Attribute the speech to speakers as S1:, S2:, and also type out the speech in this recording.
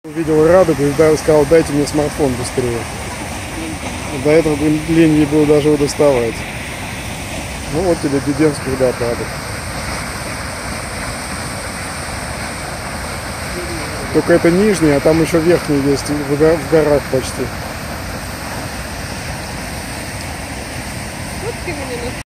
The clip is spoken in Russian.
S1: Увидел радугу и сказал: дайте мне смартфон быстрее. До этого лень ей было даже его доставать. Ну вот тебе Диденский водопадок. Только это нижний, а там еще верхний есть, в горах почти.